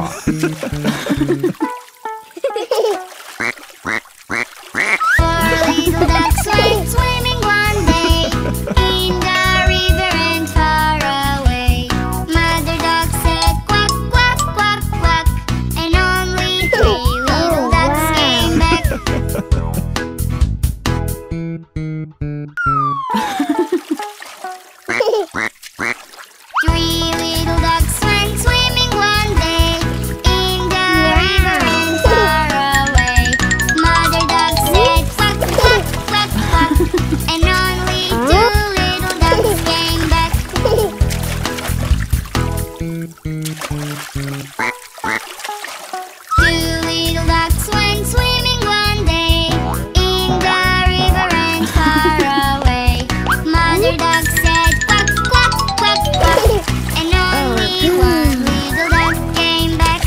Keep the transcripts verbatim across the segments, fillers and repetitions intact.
little ducks went swimming one day in the river and far away. Mother duck said quack, quack, quack, quack, and only three little ducks came back. Three little ducks went swimming one day in the river and far away. Mother duck said quack, quack, quack, quack, and only two little ducks came back. Two little ducks went swimming one day in the river and far away. Mother duck said quack, quack, quack, quack, and only one little duck came back.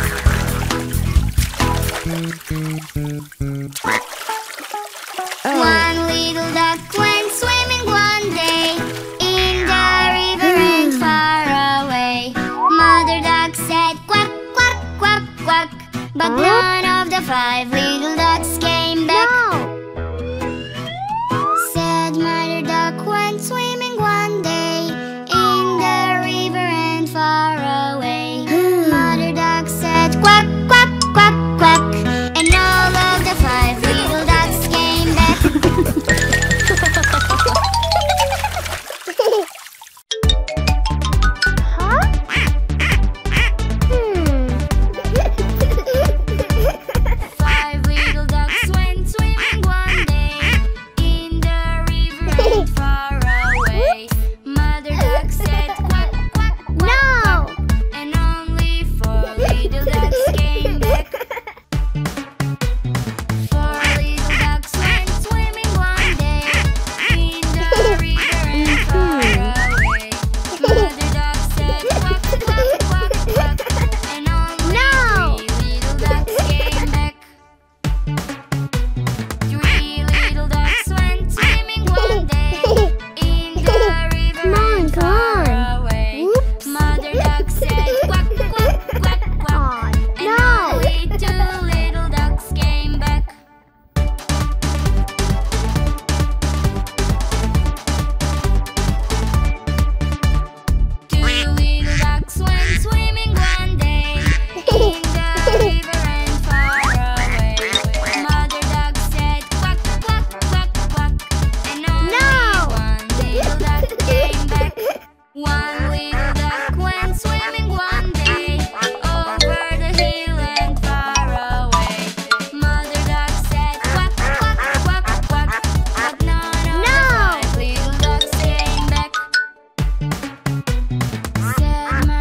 One little duck went swimming one day in the river and far away. Mother duck said quack, quack, quack, quack, but none of the five little ducks came back. Said Mother duck went swimming one day in the river and far away. Mother duck said quack, quack, quack, quack, and all of the five little ducks came back. Five little ducks went swimming one day in the river and far away. Mother duck said quack, quack, quack, quack, and only four little ducks came back. Four little ducks went swimming one day in the river and far away. Mother duck said quack, quack, quack, quack, and only three little ducks came back. Three little ducks went swimming one day in the river and far away. Mother duck said quack, quack, quack, quack, and only two little ducks came back. Two little ducks went swimming one day in the river and far away. Mother duck said quack, quack, quack, quack, and only one little duck came back. One little duck went swimming one day over the hill and far away. Mother duck said quack, quack, quack, quack, but none of the five little ducks came back. Said